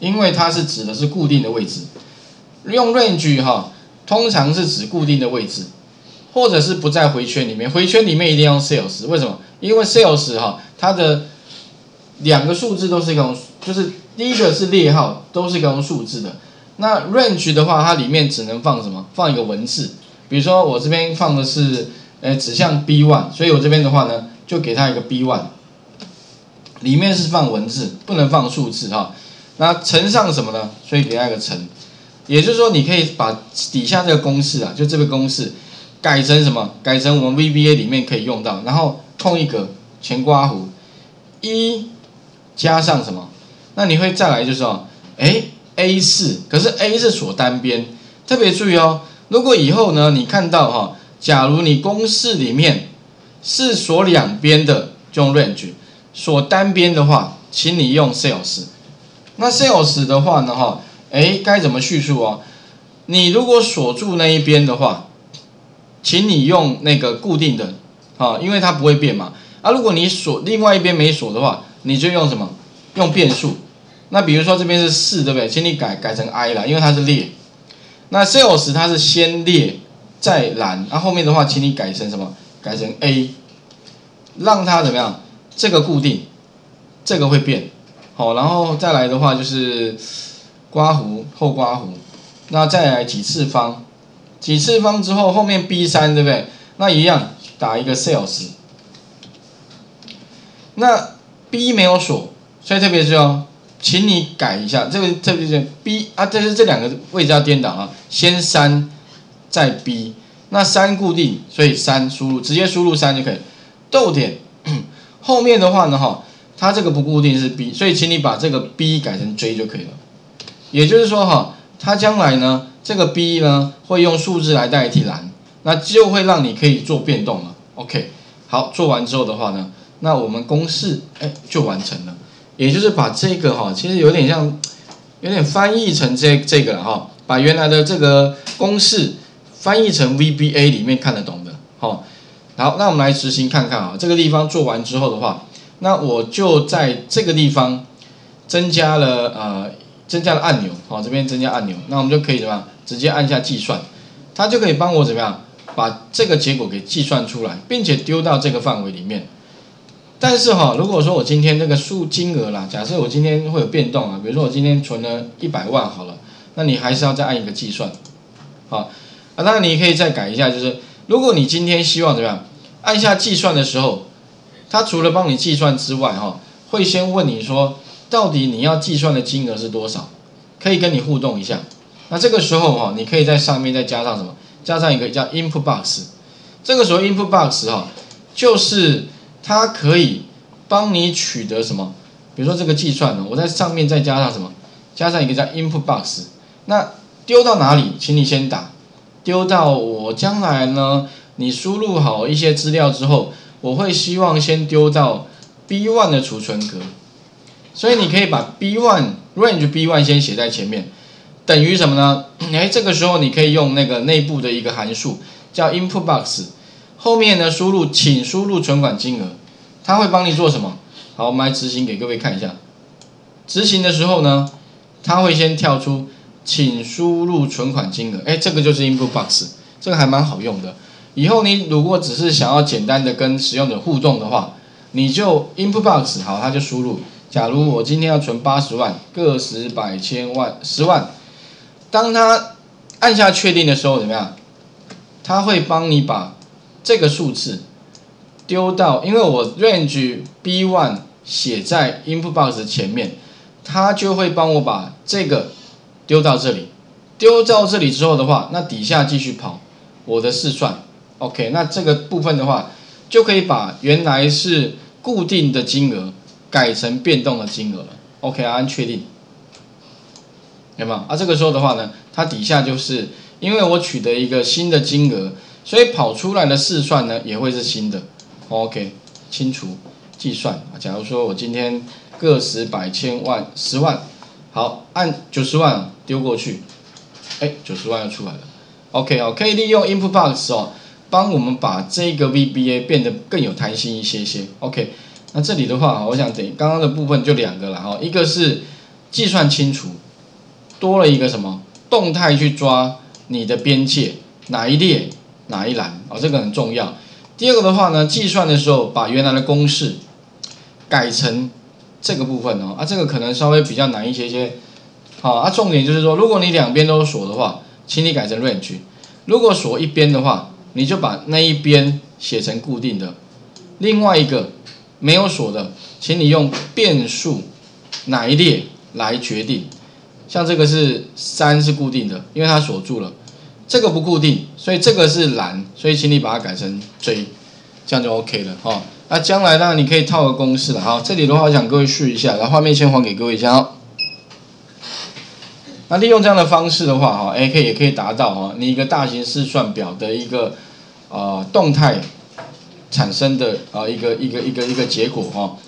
因为它是指的是固定的位置。用 range 通常是指固定的位置，或者是不在回圈里面。回圈里面一定要用 sales， 为什么？因为 sales 它的两个数字都是用，就是第一个是列号，都是用数字的。那 range 的话，它里面只能放什么？放一个文字。比如说我这边放的是指向 B1， 所以我这边的话呢，就给它一个 B1， 里面是放文字，不能放数字那乘上什么呢？所以给它一个乘。也就是说，你可以把底下这个公式就这个公式改成什么？改成我们 VBA 里面可以用到，然后空一格前括弧1加上什么？那你会再来就是A4， 可是 A 是锁单边，特别注意如果以后呢，你看到假如你公式里面是锁两边的，就用 range； 锁单边的话，请你用 sales。那 sales 的话呢，该怎么叙述你如果锁住那一边的话，请你用那个固定的因为它不会变嘛。如果你锁另外一边没锁的话，你就用什么？用变数。那比如说这边是4，对不对？请你改成 I 啦，因为它是列。那 sales 它是先列再栏，后面的话，请你改成什么？改成 A， 让它怎么样？这个固定，这个会变。然后再来的话就是刮弧后刮弧，那再来几次方，几次方之后后面 B3， 对不对？那一样打一个 sales。那 B 没有锁，所以特别是请你改一下，这个特别是 B 这两个位置要颠倒先3再 B， 那3固定，所以3输入，直接输入3就可以。逗点后面的话呢它这个不固定是 B， 所以请你把这个 B 改成 J 就可以了。也就是说它将来呢这个 B 呢会用数字来代替栏，那就会让你可以做变动了。OK， 好，做完之后的话呢，那我们公式就完成了。也就是把这个其实有点翻译成这个了把原来的这个公式翻译成 VBA 里面看得懂的好，那我们来执行看看这个地方做完之后的话，那我就在这个地方增加了按钮这边增加按钮，那我们就可以怎么样？直接按下计算，它就可以帮我怎么样把这个结果给计算出来，并且丢到这个范围里面。但是如果说我今天这个金额啦，假设我今天会有变动比如说我今天存了100万好了，那你还是要再按一个计算，当然你可以再改一下，就是如果你今天希望怎么样，按下计算的时候，它除了帮你计算之外会先问你说，到底你要计算的金额是多少，可以跟你互动一下。那这个时候你可以在上面再加上什么？加上一个叫 input box。这个时候 input box 就是它可以帮你取得什么？比如说这个计算我在上面再加上什么？加上一个叫 input box。那丢到哪里？请你先打，丢到我将来呢，你输入好一些资料之后，我会希望先丢到 B1 的储存格。所以你可以把 B1 range B1 先写在前面，等于什么呢？这个时候你可以用那个内部的一个函数叫 input box， 后面呢请输入存款金额，它会帮你做什么？好，我们来执行给各位看一下。执行的时候呢，它会先跳出请输入存款金额，这个就是 input box， 这个还蛮好用的。以后你如果只是想要简单的跟使用者互动的话，你就 input box 好，它就输入。假如我今天要存80万，个十百千万10万，当他按下确定的时候怎么样？他会帮你把这个数字丢到，因为我 range B1 写在 input box 前面，他就会帮我把这个丢到这里。丢到这里之后的话，那底下继续跑我的试算。OK， 那这个部分的话，就可以把原来是固定的金额改成变动的金额了。OK， 按确定，有没有？这个时候的话呢，它底下就是因为我取得一个新的金额，所以跑出来的试算呢也会是新的。OK， 清除计算。假如说我今天个十百千万10万，好，按90万丢过去，90万就出来了。OK 可以利用 input box 帮我们把这个 VBA 变得更有弹性一些些。OK。那这里的话，我想等刚刚的部分就2个了一个是计算清楚，多了一个什么动态去抓你的边界哪一列哪一栏这个很重要。第二个的话呢，计算的时候把原来的公式改成这个部分这个可能稍微比较难一些。重点就是说，如果你两边都锁的话，请你改成 range。如果锁一边的话，你就把那一边写成固定的，另外一个没有锁的，请你用变数哪一列来决定。像这个是3是固定的，因为它锁住了。这个不固定，所以这个是蓝，所以请你把它改成 J， 这样就 OK 了那将来当然你可以套个公式了这里的话，我想各位试一下，然后画面先还给各位一下那利用这样的方式的话也可以达到你一个大型试算表的一个动态产生的一个结果